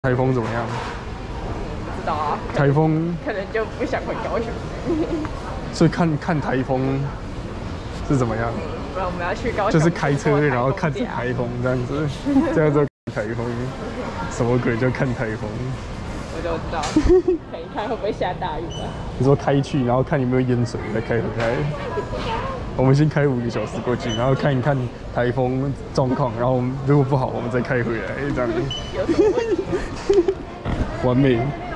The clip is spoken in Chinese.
台风怎么样？ 不知道啊， 台风可能就不想回高雄。 所以看台风是怎么样？ 不然我们要去高雄， 就是开车然后看着台风这样子，这样子看台风，什么鬼叫看台风？ 我就知道，看一看会不会下大雨吧。 你说开去，然后看有没有淹水，再开回来。我们先开5个小时过去，然后看一看台风状况，然后如果不好，我们再开回来，这样。 有什么问题？ 完美。